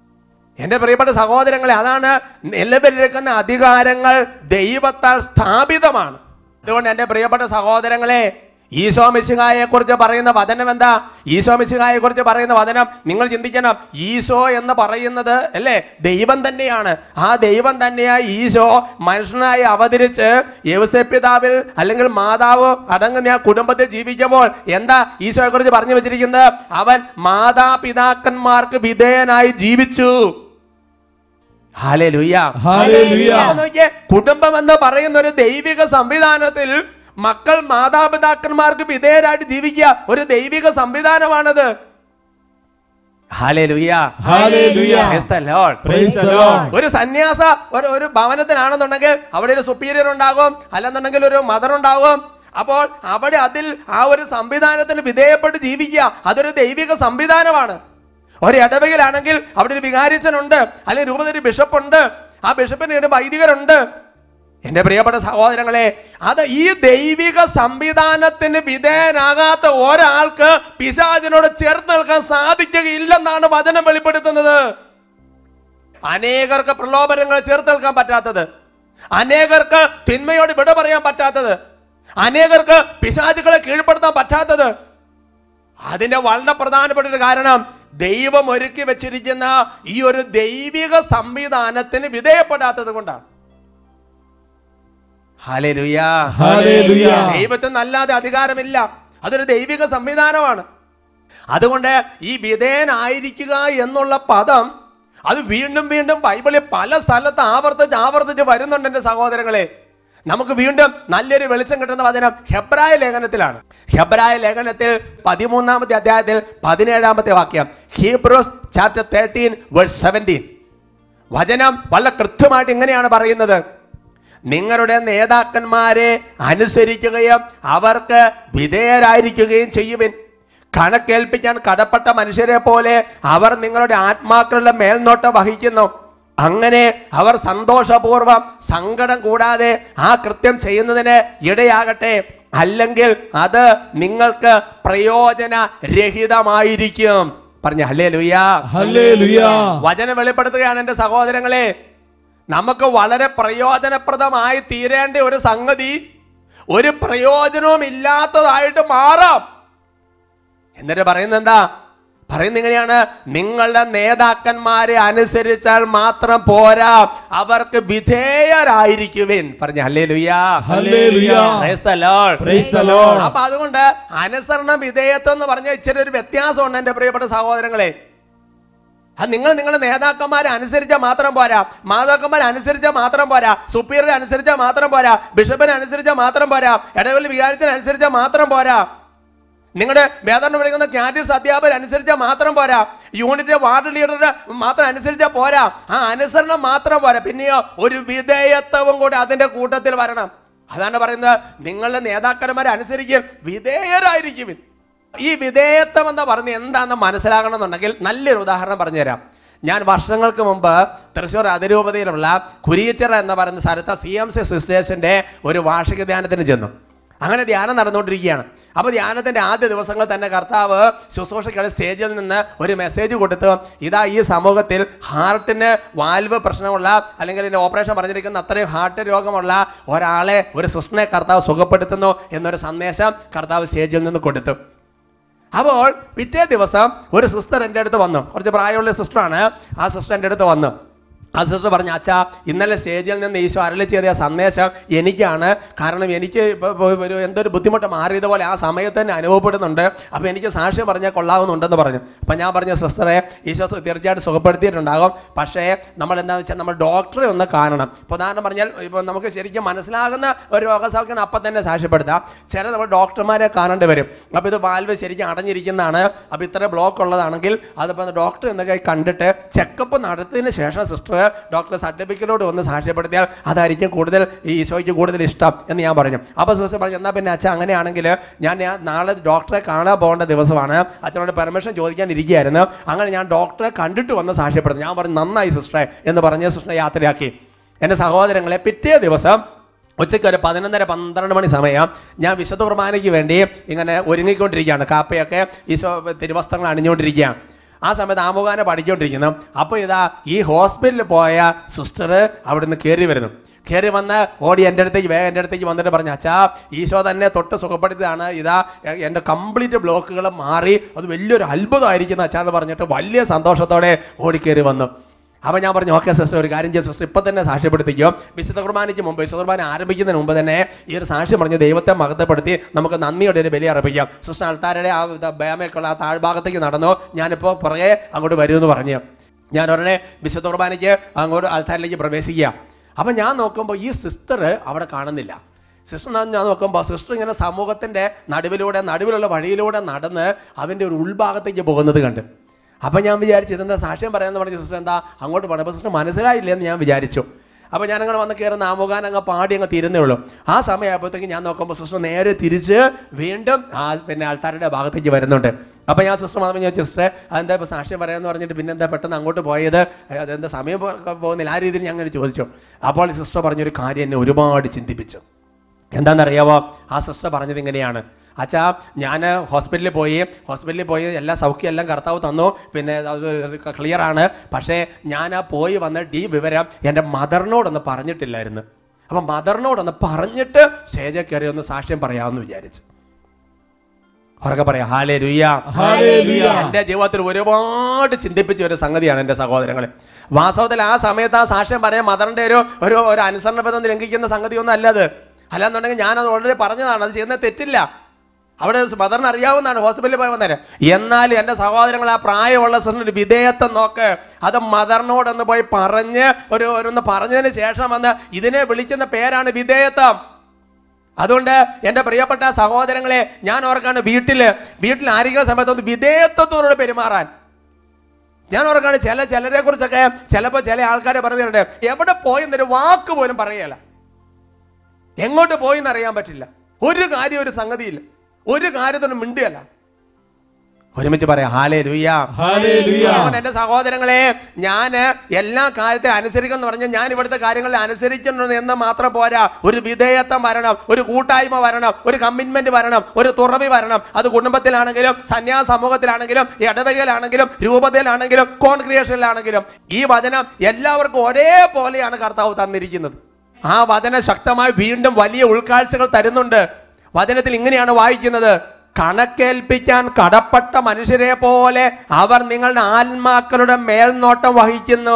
എൻ്റെ പ്രിയപ്പെട്ട സഹോദരങ്ങളെ, അതാണ് നിലവിലിരിക്കുന്ന അധികാരങ്ങൾ ദൈവത്താൽ സ്ഥാപിതമാണ്. അതുകൊണ്ട് എൻ്റെ പ്രിയപ്പെട്ട സഹോദരങ്ങളെ, ഈശോ മിശിഹായെ കുറിച്ച് പറയുന്ന വചനം എന്താ? ഈശോ മിശിഹായെ കുറിച്ച് പറയുന്ന വചനം നിങ്ങൾ ചിന്തിക്കണം. ഈശോ എന്ന് പറയുന്നത് അല്ലേ ദൈവം തന്നെയാണ്. ആ ദൈവം തന്നെയായി ഈശോ മനുഷ്യനായി അവതരിച്ച് യൗസേപ്പ് പിതാവിൽ അല്ലെങ്കിൽ മാതാവ് അടങ്ങുന്ന കുടുംബത്തിൽ ജീവിക്കുമ്പോൾ എന്താ ഈശോയെ കുറിച്ച് പറഞ്ഞു വെച്ചിരിക്കുന്നത്? അവൻ മാതാപിതാക്കന്മാർക്ക് വിധേയനായി ജീവിച്ചു. Hallelujah, hallelujah. നോക്കിയേ, കുടുംബം എന്ന് പറയുന്ന ഒരു ദൈവിക സംവിധാനത്തിൽ മക്കൾ മാതാപിതാക്കന്മാർക്ക് വിധേയരായിട്ട് ജീവിക്കുക ഒരു ദൈവിക സംവിധാനമാണത്. Hallelujah, hallelujah. Praise the Lord, praise the Lord. ഒരു സന്യാസ ഒരു ഭവനത്തിലാണെന്നുണ്ടെങ്കിൽ അവിടെ ഒരു സുപ്പീരിയർ ഉണ്ടാകും, അല്ലെന്നുണ്ടെങ്കിൽ ഒരു മദർ ഉണ്ടാകും. അപ്പോൾ അവിടെ അതിൽ ആ ഒരു സംവിധാനത്തിന് വിധേയപ്പെട്ട് ജീവിക്കുക അതൊരു ദൈവിക സംവിധാനമാണ്. ഒരു ഇടവകയിലാണെങ്കിൽ അവിടെ ഒരു വികാരിച്ചനുണ്ട്, അല്ലെങ്കിൽ രൂപതയിൽ ബിഷപ്പുണ്ട്, ആ ബിഷപ്പിന് ഒരു വൈദികരുണ്ട്. എന്റെ പ്രിയപ്പെട്ട സഹോദരങ്ങളെ, അത് ഈ ദൈവിക സംവിധാനത്തിന് വിധേയനാകാത്ത ഒരാൾക്ക് പിശാചിനോട് ചേർത്ത് നിൽക്കാൻ സാധിക്കുകയില്ലെന്നാണ് വചനം വെളിപ്പെടുത്തുന്നത്. അനേകർക്ക് പ്രലോഭനങ്ങൾ ചേർത്ത് നിൽക്കാൻ പറ്റാത്തത്, അനേകർക്ക് തിന്മയോട് വിട പറയാൻ പറ്റാത്തത്, അനേകർക്ക് പിശാചുകളെ കീഴ്പ്പെടുത്താൻ പറ്റാത്തത്, അതിന്റെ വളരെ പ്രധാനപ്പെട്ട ഒരു കാരണം ദൈവം ഒരുക്കി വെച്ചിരിക്കുന്ന ഈ ഒരു ദൈവിക സംവിധാനത്തിന് വിധേയപ്പെടാത്തത് കൊണ്ടാണ്. Hallelujah, hallelujah. ദൈവത്തിന് അല്ലാതെ അധികാരമില്ല, അതൊരു ദൈവിക സംവിധാനമാണ്. അതുകൊണ്ട് ഈ വിധേയനായിരിക്കുക എന്നുള്ള പദം അത് വീണ്ടും വീണ്ടും ബൈബിളിൽ പല സ്ഥലത്ത് ആവർത്തിച്ച് വരുന്നുണ്ട്. എൻ്റെ സഹോദരങ്ങളെ, നമുക്ക് വീണ്ടും നല്ലൊരു വെളിച്ചം കിട്ടുന്ന വചനം ഹെബ്രായ ലേഖനത്തിലാണ്. ഹെബ്രായ ലേഖനത്തിൽ 13-ാമത്തെ അധ്യായത്തിൽ 17-ാമത്തെ വാക്യം, ഹീബ്രൂസ് ചാപ്റ്റർ 13:17. വചനം വളരെ കൃത്യമായിട്ട് ഇങ്ങനെയാണ് പറയുന്നത്: നിങ്ങളുടെ നേതാക്കന്മാരെ അനുസരിക്കുകയും അവർക്ക് വിധേയരായിരിക്കുകയും ചെയ്യുവിൻ. കണക്കേൽപ്പിക്കാൻ കടപ്പെട്ട മനുഷ്യരെ പോലെ അവർ നിങ്ങളുടെ ആത്മാക്കളുടെ മേൽനോട്ടം വഹിക്കുന്നു. അങ്ങനെ അവർ സന്തോഷപൂർവ്വം സങ്കടം കൂടാതെ ആ കൃത്യം ചെയ്യുന്നതിന് ഇടയാകട്ടെ, അല്ലെങ്കിൽ അത് നിങ്ങൾക്ക് പ്രയോജനരഹിതമായിരിക്കും. പറഞ്ഞ ഹല്ലേലൂയ, ഹല്ലേലൂയ. വചനം വെളിപ്പെടുത്തുകയാണ് എൻ്റെ സഹോദരങ്ങളെ. നമുക്ക് വളരെ പ്രയോജനപ്രദമായി തീരേണ്ട ഒരു സംഗതി ഒരു പ്രയോജനവും ഇല്ലാത്തതായിട്ട് മാറാം. എന്നിട്ട് പറയുന്നത് എന്താ? പറയുന്നത് ഇങ്ങനെയാണ്: നിങ്ങളുടെ നേതാക്കന്മാരെ അനുസരിച്ചാൽ മാത്രം പോരാ, അവർക്ക് വിധേയരായിരിക്കുവിൻ. പറഞ്ഞ hallelujah, hallelujah. Praise the Lord, praise the Lord. അപ്പൊ അതുകൊണ്ട് അനുസരണം വിധേയത്വം എന്ന് പറഞ്ഞ ഇച്ചിരി ഒരു വ്യത്യാസമുണ്ട് എൻ്റെ പ്രിയപ്പെട്ട സഹോദരങ്ങളെ. അത് നിങ്ങളുടെ നേതാക്കന്മാരെ അനുസരിച്ചാൽ മാത്രം പോരാ, മാതാക്കന്മാരെ അനുസരിച്ചാൽ മാത്രം പോരാ, സുപ്പീരിയറെ അനുസരിച്ചാൽ മാത്രം പോരാ, ബിഷപ്പിനെ അനുസരിച്ചാൽ മാത്രം പോരാ, ഇടവകയിലെ വികാരിച്ചനെ അനുസരിച്ചാൽ മാത്രം പോരാ, നിങ്ങളുടെ വേദന പഠിക്കുന്ന ക്യാൻറ്റീസ് അധ്യാപകർ അനുസരിച്ചാൽ മാത്രം പോരാ, യൂണിറ്റ് വാർഡ് ലീഡറുടെ മാത്രം അനുസരിച്ചാൽ പോരാ. ആ അനുസരണം മാത്രം പോരാ, പിന്നെയോ ഒരു വിധേയത്വവും കൂടെ അതിന്റെ കൂട്ടത്തിൽ വരണം. അതാണ് പറയുന്നത്, നിങ്ങളുടെ നേതാക്കന്മാരെ അനുസരിക്കും, വിധേയരായിരിക്കും. ഈ വിധേയത്വം എന്ന് പറഞ്ഞ് എന്താണെന്ന് മനസ്സിലാകണം എന്നുണ്ടെങ്കിൽ നല്ലൊരു ഉദാഹരണം പറഞ്ഞുതരാം. ഞാൻ വർഷങ്ങൾക്ക് മുമ്പ് തൃശ്ശൂർ അതിരൂപതയിലുള്ള കുരിയച്ചിറ എന്ന് പറയുന്ന സ്ഥലത്ത് CMC സിസ്റ്റേഴ്സിന്റെ ഒരു വാർഷിക ധ്യാനത്തിന് ചെന്നു. അങ്ങനെ ധ്യാനം നടന്നുകൊണ്ടിരിക്കുകയാണ്. അപ്പോൾ ധ്യാനത്തിൻ്റെ ആദ്യ ദിവസങ്ങൾ തന്നെ കർത്താവ് ശുശ്രൂഷയ്ക്കുള്ള സ്റ്റേജിൽ നിന്ന് ഒരു മെസ്സേജ് കൊടുത്തു. ഇതാ ഈ സമൂഹത്തിൽ ഹാർട്ടിന് വാൽവ് പ്രശ്നമുള്ള, അല്ലെങ്കിൽ ഇതിൻ്റെ ഓപ്പറേഷൻ പറഞ്ഞിരിക്കുന്ന അത്രയും ഹാർട്ട് രോഗമുള്ള ഒരാളെ, ഒരു സിസ്റ്ററിനെ കർത്താവ് സുഖപ്പെടുത്തുന്നു എന്നൊരു സന്ദേശം കർത്താവ് സ്റ്റേജിൽ നിന്ന് കൊടുത്തു. അപ്പോൾ പിറ്റേ ദിവസം ഒരു സിസ്റ്റർ എൻ്റെ അടുത്ത് വന്നു. കുറച്ച് പ്രായമുള്ള സിസ്റ്ററാണ്. ആ സിസ്റ്റർ എൻ്റെ അടുത്ത് വന്നു. ആ സിസ്റ്റർ പറഞ്ഞു, അച്ഛാ, ഇന്നലെ സ്റ്റേജിൽ നിന്ന് ഈശോ അരുളി ചെയ്ത സന്ദേശം എനിക്കാണ്. കാരണം എനിക്ക് ഒരു എന്തൊരു ബുദ്ധിമുട്ട് മാറിയതുപോലെ ആ സമയത്ത് തന്നെ അനുഭവപ്പെടുന്നുണ്ട്. അപ്പോൾ എനിക്ക് സാക്ഷ്യം പറഞ്ഞാൽ കൊള്ളാവുന്നുണ്ടെന്ന് പറഞ്ഞു. അപ്പം ഞാൻ പറഞ്ഞു, സിസ്റ്ററെ, ഈശോ തീർച്ചയായിട്ടും സുഖപ്പെടുത്തിയിട്ടുണ്ടാകും. പക്ഷേ നമ്മൾ എന്താണെന്ന് വെച്ചാൽ നമ്മൾ ഡോക്ടറെ ഒന്ന് കാണണം. ഇപ്പോൾ ഉദാഹരണം പറഞ്ഞാൽ ഇപ്പോൾ നമുക്ക് ശരിക്കും മനസ്സിലാകുന്ന ഒരു രോഗസൗഖ്യം അപ്പം തന്നെ സാക്ഷ്യപ്പെടുത്താം. ചില നമ്മൾ ഡോക്ടർമാരെ കാണേണ്ടി വരും. അപ്പോൾ ഇത് വാൽവ് ശരിക്കും അടഞ്ഞിരിക്കുന്നതാണ്, അപ്പോൾ ഇത്ര ബ്ലോക്ക് ഉള്ളതാണെങ്കിൽ അതിപ്പോൾ ഡോക്ടർ എന്നൊക്കെ കണ്ടിട്ട് ചെക്കപ്പ് നടത്തിയതിന് ശേഷം സിസ്റ്റർ ഡോക്ടർ സർട്ടിഫിക്കറ്റോട് ഒന്ന് സാക്ഷ്യപ്പെടുത്തിയാൽ അതായിരിക്കും കൂടുതൽ ഈശോയ്ക്ക് കൂടുതൽ ഇഷ്ടം എന്ന് ഞാൻ പറഞ്ഞു. അപ്പോൾ സിസ്റ്റർ പറഞ്ഞു, എന്നാൽ പിന്നെ അച്ഛൻ അങ്ങനെയാണെങ്കിൽ ഞാൻ നാളെ ഡോക്ടറെ കാണാൻ പോകേണ്ട ദിവസമാണ്, അച്ഛനോട് പെർമിഷൻ ചോദിക്കാൻ ഇരിക്കുകയായിരുന്നു. അങ്ങനെ ഞാൻ ഡോക്ടറെ കണ്ടിട്ട് വന്ന് സാക്ഷ്യപ്പെടുന്നു. ഞാൻ പറഞ്ഞു, നന്നായി സിസ്റ്ററെ എന്ന് പറഞ്ഞ് സിസ്റ്ററെ യാത്രയാക്കി. എൻ്റെ സഹോദരങ്ങളെ, പിറ്റേ ദിവസം ഉച്ചയ്ക്ക് ഒരു 11:30-12 മണി സമയം ഞാൻ വിശുദ്ധ കുർബാനയ്ക്ക് വേണ്ടി ഇങ്ങനെ ഒരുങ്ങിക്കൊണ്ടിരിക്കുകയാണ്. കാപ്പയൊക്കെ ഈശോ തിരുവസ്ത്രങ്ങൾ അണിഞ്ഞുകൊണ്ടിരിക്കുകയാണ്. ആ സമയത്ത് ആമുഖാനെ പഠിച്ചുകൊണ്ടിരിക്കുന്നു. അപ്പോൾ ഇതാ ഈ ഹോസ്പിറ്റലിൽ പോയ സിസ്റ്റർ അവിടെ നിന്ന് കയറി വരുന്നു. കയറി വന്ന് ഓടി എൻ്റെ അടുത്തേക്ക് വന്നിട്ട് പറഞ്ഞു, അച്ഛാ ഈശോ തന്നെ തൊട്ട് സുഖപ്പെടുത്തിയതാണ്, ഇതാ എൻ്റെ കംപ്ലീറ്റ് ബ്ലോക്കുകൾ മാറി, അത് വലിയൊരു അത്ഭുതമായിരിക്കുന്നു അച്ഛാ എന്ന് പറഞ്ഞിട്ട് വലിയ സന്തോഷത്തോടെ ഓടിക്കയറി വന്നു. അപ്പോൾ ഞാൻ പറഞ്ഞു, ഓക്കെ സിസ്റ്റർ, ഒരു കാര്യം ചെയ്യും സിസ്റ്റർ, ഇപ്പം തന്നെ സാക്ഷ്യപ്പെടുത്തിക്കോ. വിശുദ്ധ കുർബാനയ്ക്ക് മുമ്പ്, വിശുദ്ധ കുർബാന ആരംഭിക്കുന്നതിന് മുമ്പ് തന്നെ ഈ ഒരു സാക്ഷ്യം പറഞ്ഞ് ദൈവത്തെ മഹത്വപ്പെടുത്തി നമുക്ക് നന്ദിയുടെ ഒരു ബലി അർപ്പിക്കാം. സിസ്റ്റർ ആൾക്കാരുടെ ആ ബേമയൊക്കെയുള്ള ആ താഴ്ഭാഗത്തേക്ക് നടന്നു, ഞാനിപ്പോൾ പുറകെ അങ്ങോട്ട് വരുമെന്ന് പറഞ്ഞു. ഞാൻ ഉടനെ വിശുദ്ധ കുർബാനയ്ക്ക് അങ്ങോട്ട് ആൾക്കാരിലേക്ക് പ്രവേശിക്കുക. അപ്പം ഞാൻ നോക്കുമ്പോൾ ഈ സിസ്റ്റർ അവിടെ കാണുന്നില്ല. സിസ്റ്റർ ഞാൻ നോക്കുമ്പോൾ സിസ്റ്റർ ഇങ്ങനെ സമൂഹത്തിൻ്റെ നടുവിലുള്ള വഴിയിലൂടെ നടന്ന് അവൻ്റെ ഒരു ഉൾഭാഗത്തേക്ക് പോകുന്നത് കണ്ട്. അപ്പം ഞാൻ വിചാരിച്ചു, ഇതെന്താ സാക്ഷ്യം പറയാമെന്ന് പറഞ്ഞ സിസ്റ്റർ എന്താ അങ്ങോട്ട് പോകണം. അപ്പോൾ സിസ്റ്റർ മനസ്സിലായില്ലെന്ന് ഞാൻ വിചാരിച്ചു. അപ്പോൾ ഞാനങ്ങനെ വന്ന് കയറുന്ന ആമുഖാൻ അങ്ങ് പാടി അങ്ങ് തീരുന്നേ ഉള്ളൂ. ആ സമയമായപ്പോഴത്തേക്ക് ഞാൻ നോക്കുമ്പോൾ സിസ്റ്റർ നേരെ തിരിച്ച് വീണ്ടും പിന്നെ ആൾക്കാരുടെ ഭാഗത്തേക്ക് വരുന്നുണ്ട്. അപ്പോൾ ഞാൻ സിസ്റ്റർ മാത്രം ഞാൻ സിസ്റ്ററെ അതെന്താ ഇപ്പോൾ സാക്ഷ്യം പറയാമെന്ന് പറഞ്ഞിട്ട് പിന്നെ എന്താ പെട്ടെന്ന് അങ്ങോട്ട് പോയത്, അതെന്താ സമയം പോകുന്നില്ല, ആ രീതിയിൽ ഞാൻ അങ്ങനെ ചോദിച്ചു. അപ്പോൾ സിസ്റ്റർ പറഞ്ഞൊരു കാര്യം എന്നെ ഒരുപാട് ചിന്തിപ്പിച്ചു. എന്താണെന്നറിയാമോ? ആ സിസ്റ്റർ പറഞ്ഞത് ഇങ്ങനെയാണ്, അച്ഛാ ഞാൻ ഹോസ്പിറ്റലിൽ പോയി എല്ലാ സൗഖ്യം എല്ലാം കർത്താവ് തന്നു, പിന്നെ അത് ക്ലിയറാണ്. പക്ഷേ ഞാൻ പോയി വന്നിട്ട് ഈ വിവരം എൻ്റെ മദറിനോടൊന്ന് പറഞ്ഞിട്ടില്ലായിരുന്നു. അപ്പം മദറിനോടൊന്ന് പറഞ്ഞിട്ട് സ്റ്റേജിൽ കയറി ഒന്ന് സാക്ഷ്യം പറയാമെന്ന് വിചാരിച്ചു. ഉറക്കെ പറയാം, ഹല്ലേലൂയ. എൻ്റെ ജീവിതത്തിൽ ഒരുപാട് ചിന്തിപ്പിച്ച ഒരു സംഗതിയാണ് എൻ്റെ സഹോദരങ്ങളെ. വാസ്തവത്തിൽ ആ സമയത്ത് ആ സാക്ഷ്യം പറയാൻ മദറിൻ്റെ ഒരു അനുസരണബന്ധം ലംഘിക്കുന്ന സംഗതിയൊന്നും അല്ലത്. അല്ലാന്നുണ്ടെങ്കിൽ ഞാനത് ഓൾറെഡി പറഞ്ഞതാണ്, അത് ചെയ്യുന്നത് തെറ്റില്ല. അവിടെ മദറിന് അറിയാവുന്നതാണ്, ഹോസ്പിറ്റലിൽ പോയി വന്നേരം. എന്നാൽ എൻ്റെ സഹോദരങ്ങൾ ആ പ്രായമുള്ള സിസ്റ്ററിൻ്റെ വിധേയത്വം നോക്ക്. അത് മദറിനോടൊന്ന് പോയി പറഞ്ഞ് ഒന്ന് പറഞ്ഞതിന് ശേഷം വന്ന് ഇതിനെ വിളിക്കുന്ന പേരാണ് വിധേയത്വം. അതുകൊണ്ട് എൻ്റെ പ്രിയപ്പെട്ട സഹോദരങ്ങളെ, ഞാൻ ഓർക്കാണ് വീട്ടിൽ ആയിരിക്കുന്ന സമയത്ത് ഒന്ന് വിധേയത്വത്തോടെ പെരുമാറാൻ. ഞാൻ ഓർക്കാണ് ചിലരെ കുറിച്ചൊക്കെ ചിലപ്പോൾ ചില ആൾക്കാരെ പറഞ്ഞിട്ടുണ്ട്, എവിടെ പോയി എന്നൊരു വാക്ക് പോലും പറയല, എങ്ങോട്ട് പോയി എന്നറിയാൻ പറ്റില്ല, ഒരു കാര്യം ഒരു സംഗതിയില്ല, ഒരു കാര്യത്തിനും മിണ്ടുകയല്ല. ഒരുമിച്ച് പറയാം, ഹല്ലേലൂയ. എൻ്റെ സഹോദരങ്ങളെ, ഞാൻ എല്ലാ കാര്യത്തെ അനുസരിക്കണം പറഞ്ഞാൽ ഞാൻ ഇവിടുത്തെ കാര്യങ്ങളിൽ അനുസരിക്കുന്നു എന്ന് മാത്രം പോരാ, ഒരു വിധേയത്വം വരണം, ഒരു കൂട്ടായ്മ വരണം, ഒരു കമ്മിറ്റ്മെന്റ് വരണം, ഒരു തുറവി വരണം. അത് കുടുംബത്തിലാണെങ്കിലും സന്യാസ സമൂഹത്തിലാണെങ്കിലും ഇടവകയിലാണെങ്കിലും രൂപതയിലാണെങ്കിലും കോൺക്രിയേഷനിലാണെങ്കിലും ഈ വചനം എല്ലാവർക്കും ഒരേപോലെയാണ് കർത്താവ് തന്നിരിക്കുന്നത്. ആ വചനം ശക്തമായി വീണ്ടും വലിയ ഉൾക്കാഴ്ചകൾ തരുന്നുണ്ട്. വചനത്തിൽ ഇങ്ങനെയാണ് വായിക്കുന്നത്, കണക്കേൽപ്പിക്കാൻ കടപ്പെട്ട മനുഷ്യരെ പോലെ അവർ നിങ്ങളുടെ ആത്മാക്കളുടെ മേൽനോട്ടം വഹിക്കുന്നു.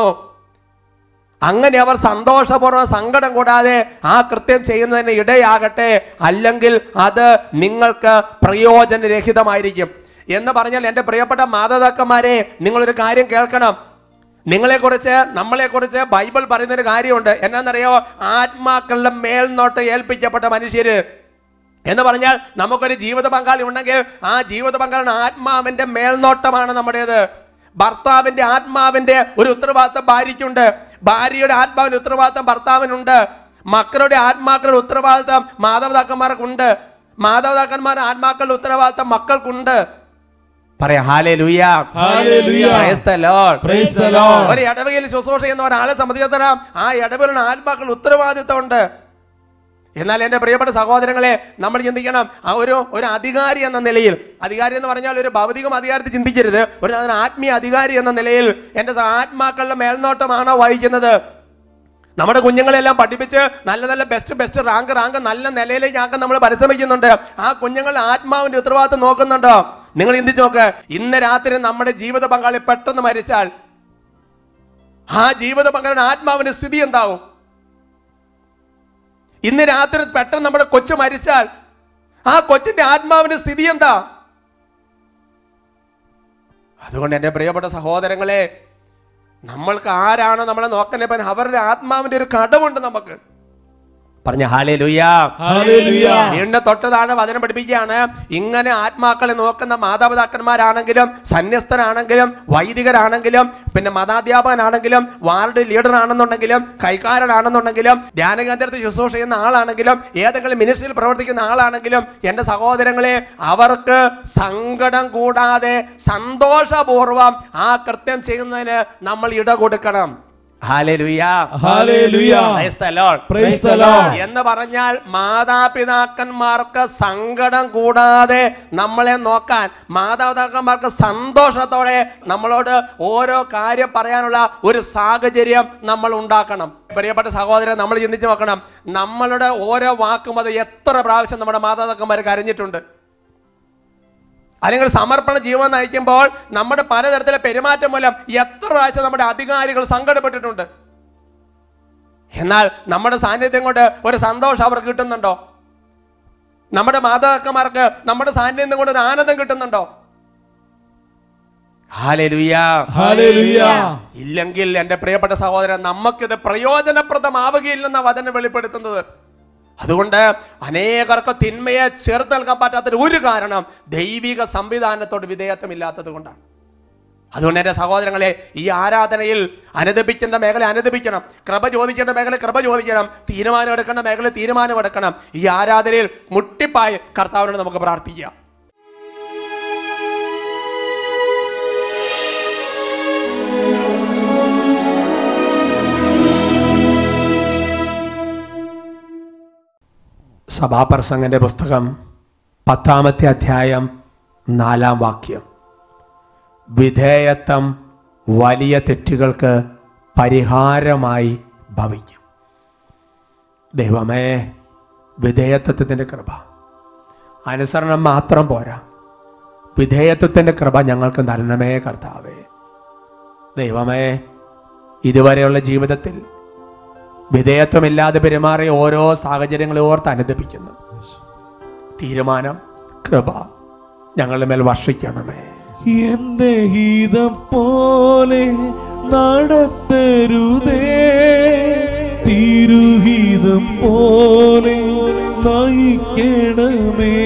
അങ്ങനെ അവർ സന്തോഷപൂർവ്വം സങ്കടം കൂടാതെ ആ കൃത്യം ചെയ്യുന്നതിന് ഇടയാകട്ടെ, അല്ലെങ്കിൽ അത് നിങ്ങൾക്ക് പ്രയോജനരഹിതമായിരിക്കും എന്ന് പറഞ്ഞാൽ എൻ്റെ പ്രിയപ്പെട്ട മാതാപിതാക്കന്മാരെ, നിങ്ങളൊരു കാര്യം കേൾക്കണം. നമ്മളെക്കുറിച്ച് ബൈബിൾ പറയുന്നൊരു കാര്യമുണ്ട്. എന്നാന്നറിയോ? ആത്മാക്കളുടെ മേൽനോട്ടം ഏൽപ്പിക്കപ്പെട്ട മനുഷ്യര് എന്ന് പറഞ്ഞാൽ നമുക്കൊരു ജീവിത പങ്കാളി ഉണ്ടെങ്കിൽ ആ ജീവിത പങ്കാളിയുടെ ആത്മാവിന്റെ മേൽനോട്ടമാണ് നമ്മുടേത്. ഭർത്താവിന്റെ ആത്മാവിന്റെ ഒരു ഉത്തരവാദിത്തം ഭാര്യയ്ക്കുണ്ട്, ഭാര്യയുടെ ആത്മാവിന്റെ ഉത്തരവാദിത്തം ഭർത്താവിനുണ്ട്, മക്കളുടെ ആത്മാക്കളുടെ ഉത്തരവാദിത്തം മാതാപിതാക്കന്മാർക്കുണ്ട്, മാതാപിതാക്കന്മാരുടെ ആത്മാക്കളുടെ ഉത്തരവാദിത്തം മക്കൾക്കുണ്ട്. പറയാ, hallelujah, hallelujah, praise the Lord, praise the Lord. ഒരു ഇടവകയിൽ ശുശ്രൂഷ ചെയ്യുന്ന ഒരാളെ സംബന്ധിച്ചിടത്തോളം ആ ഇടവകയിലുള്ള ആത്മാക്കളുടെ ഉത്തരവാദിത്തം ഉണ്ട്. എന്നാൽ എൻ്റെ പ്രിയപ്പെട്ട സഹോദരങ്ങളെ, നമ്മൾ ചിന്തിക്കണം, ഒരു അധികാരി എന്ന നിലയിൽ, അധികാരി എന്ന് പറഞ്ഞാൽ ഒരു ഭൗതിക അധികാരത്തെ ചിന്തിക്കരുത്, ഒരു ആത്മീയ അധികാരി എന്ന നിലയിൽ എൻ്റെ ആത്മാക്കളുടെ മേൽനോട്ടമാണോ വഹിക്കുന്നത്? നമ്മുടെ കുഞ്ഞുങ്ങളെല്ലാം പഠിപ്പിച്ച് നല്ല ബെസ്റ്റ് റാങ്ക് നല്ല നിലയിലേക്ക് ആക്കാൻ നമ്മൾ പരിശ്രമിക്കുന്നുണ്ട്. ആ കുഞ്ഞുങ്ങളുടെ ആത്മാവിന്റെ ഉത്തരവാദിത്വം നോക്കുന്നുണ്ടോ? നിങ്ങൾ ചിന്തിച്ച് നോക്ക്, ഇന്ന് രാത്രി നമ്മുടെ ജീവിത പങ്കാളി പെട്ടെന്ന് മരിച്ചാൽ ആ ജീവിത പങ്കാളിയുടെ ആത്മാവിന്റെ സ്ഥിതി എന്താവും? ഇന്ന് രാത്രി പെട്ടെന്ന് നമ്മുടെ കൊച്ചു മരിച്ചാൽ ആ കൊച്ചിന്റെ ആത്മാവിന്റെ സ്ഥിതി എന്താ? അതുകൊണ്ട് എൻ്റെ പ്രിയപ്പെട്ട സഹോദരങ്ങളെ, നമ്മൾക്ക് ആരാണ് നമ്മളെ നോക്കുന്നത്? അവരുടെ ആത്മാവിന്റെ ഒരു കടമുണ്ട് നമുക്ക്. പറഞ്ഞ ഹല്ലേലൂയ, ഹല്ലേലൂയ. വീണ്ടും തൊട്ടതാണ് വചനം പഠിപ്പിക്കുകയാണ്, ഇങ്ങനെ ആത്മാക്കളെ നോക്കുന്ന മാതാപിതാക്കന്മാരാണെങ്കിലും സന്യസ്തരാണെങ്കിലും വൈദികരാണെങ്കിലും പിന്നെ മതാധ്യാപകനാണെങ്കിലും വാർഡ് ലീഡർ ആണെന്നുണ്ടെങ്കിലും കൈക്കാരനാണെന്നുണ്ടെങ്കിലും ധ്യാന കേന്ദ്രത്തിൽ ശുശ്രൂഷ ചെയ്യുന്ന ആളാണെങ്കിലും ഏതെങ്കിലും മിനിസ്ട്രിയിൽ പ്രവർത്തിക്കുന്ന ആളാണെങ്കിലും എൻ്റെ സഹോദരങ്ങളെ, അവർക്ക് സങ്കടം കൂടാതെ സന്തോഷപൂർവം ആ കൃത്യം ചെയ്യുന്നതിന് നമ്മൾ ഇട കൊടുക്കണം. എന്ന് പറഞ്ഞാൽ മാതാപിതാക്കന്മാർക്ക് സങ്കടം കൂടാതെ നമ്മളെ നോക്കാൻ, മാതാപിതാക്കന്മാർക്ക് സന്തോഷത്തോടെ നമ്മളോട് ഓരോ കാര്യം പറയാനുള്ള ഒരു സാഹചര്യം നമ്മൾ ഉണ്ടാക്കണം. പ്രിയപ്പെട്ട സഹോദരൻ, നമ്മൾ ചിന്തിച്ചു നോക്കണം, നമ്മളുടെ ഓരോ വാക്കും അത് എത്ര പ്രാവശ്യം നമ്മുടെ മാതാപിതാക്കന്മാർ കരഞ്ഞിട്ടുണ്ട്. അല്ലെങ്കിൽ സമർപ്പണ ജീവൻ നയിക്കുമ്പോൾ നമ്മുടെ പലതരത്തിലെ പെരുമാറ്റം മൂലം എത്ര പ്രാവശ്യം നമ്മുടെ അധികാരികൾ സങ്കടപ്പെട്ടിട്ടുണ്ട്. എന്നാൽ നമ്മുടെ സാന്നിധ്യം കൊണ്ട് ഒരു സന്തോഷം അവർക്ക് കിട്ടുന്നുണ്ടോ? നമ്മുടെ മാതാപിതാക്കന്മാർക്ക് നമ്മുടെ സാന്നിധ്യം കൊണ്ട് ഒരു ആനന്ദം കിട്ടുന്നുണ്ടോ? ഇല്ലെങ്കിൽ എൻ്റെ പ്രിയപ്പെട്ട സഹോദരൻ, നമുക്കിത് പ്രയോജനപ്രദമാവുകയില്ലെന്ന വചനം വെളിപ്പെടുത്തുന്നത്. അതുകൊണ്ട് അനേകർക്ക് തിന്മയെ ചേർത്ത് നിൽക്കാൻ പറ്റാത്തൊരു ഒരു കാരണം ദൈവിക സംവിധാനത്തോട് വിധേയത്വമില്ലാത്തത് കൊണ്ടാണ്. അതുകൊണ്ട് എൻ്റെ സഹോദരങ്ങളെ, ഈ ആരാധനയിൽ അനുദപിക്കേണ്ട മേഖല അനുദപിക്കണം, കൃപ ചോദിക്കേണ്ട മേഖല കൃപ ചോദിക്കണം, തീരുമാനം എടുക്കേണ്ട മേഖല തീരുമാനം എടുക്കണം. ഈ ആരാധനയിൽ മുട്ടിപ്പായി കർത്താവിനോട് നമുക്ക് പ്രാർത്ഥിക്കാം. സഭാപ്രസംഗന്റെ പുസ്തകം 10-ാമത്തെ അധ്യായം 4-ാം വാക്യം. വിധേയത്വം വലിയ തെറ്റുകൾക്ക് പരിഹാരമായി ഭവിക്കും. ദൈവമേ, വിധേയത്വത്തിൻ്റെ കൃപ, അനുസരണം മാത്രം പോരാ, വിധേയത്വത്തിൻ്റെ കൃപ ഞങ്ങൾക്ക് തരണമേ കർത്താവേ. ദൈവമേ, ഇതുവരെയുള്ള ജീവിതത്തിൽ വിധേയത്വമില്ലാതെ പെരുമാറിയ ഓരോ സാഹചര്യങ്ങളെ ഓർത്ത് അനുദപിക്കുന്നു. തീരുമാനം കൃപ ഞങ്ങളുടെ മേൽ വർഷിക്കണമേ. എന്റെ ഹിതം പോലെ നടത്തരുതേ, തിരുഹിതം പോലെ നയിക്കണമേ.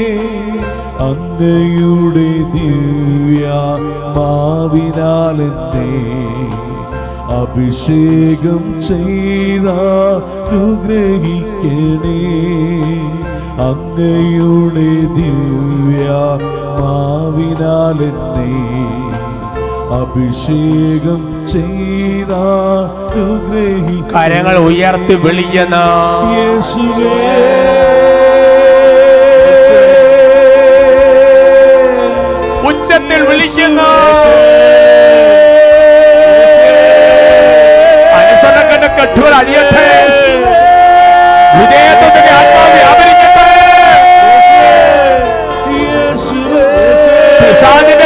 അങ്ങയുടെ ദിവ്യാത്മാവിനാലെന്നെ അഭിഷേകം ചെയ്തനുഗ്രഹിക്കണേ. അങ്ങയുടെ ദിവ്യാത്മാവിനാലെന്നെ അഭിഷേകം ചെയ്തനുഗ്രഹിക്കണേ. കരങ്ങൾ ഉയർത്തി വിളിക്കുന്ന യേശുവേ, ഉച്ചത്തിൽ വിളിക്കുന്ന അനുസരണത്തിന്റെ കെട്ടുകൾ അഴിയട്ടെ, വിധേയത്വത്തിന്റെ ആത്മാവ് വ്യാപരിക്കട്ടെ, പിശാചിന്റെ